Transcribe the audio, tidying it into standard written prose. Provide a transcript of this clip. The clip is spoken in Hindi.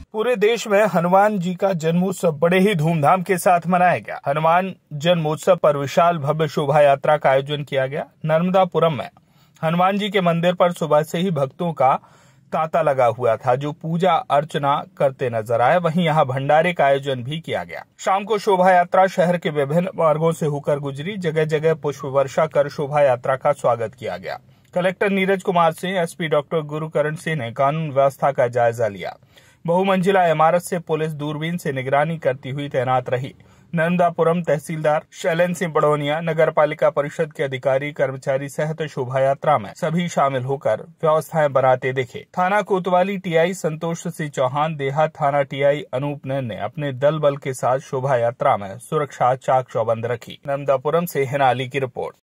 पूरे देश में हनुमान जी का जन्मोत्सव बड़े ही धूमधाम के साथ मनाया गया। हनुमान जन्मोत्सव पर विशाल भव्य शोभा यात्रा का आयोजन किया गया। नर्मदापुरम में हनुमान जी के मंदिर पर सुबह से ही भक्तों का तांता लगा हुआ था, जो पूजा अर्चना करते नजर आए। वहीं यहां भंडारे का आयोजन भी किया गया। शाम को शोभा यात्रा शहर के विभिन्न मार्गों से होकर गुजरी। जगह जगह पुष्प वर्षा कर शोभा यात्रा का स्वागत किया गया। Collector Neeraj Kumar Singh, SP doctor Gurkaran Singh ने कानून व्यवस्था का जायजा लिया। बहुमंजिला इमारत से पुलिस दूरबीन से निगरानी करती हुई तैनात रही। नर्मदापुरम तहसीलदार शैलेंद्र सिंह बड़ौनिया, नगर पालिका परिषद के अधिकारी कर्मचारी सहित शोभा यात्रा में सभी शामिल होकर व्यवस्थाएं बनाते दिखे। थाना कोतवाली टीआई संतोष सिंह चौहान, देहात थाना टीआई अनूप नैन ने अपने दल बल के साथ शोभा यात्रा में सुरक्षा चाक चौबंद रखी। नर्मदापुरम से हिना अली की रिपोर्ट।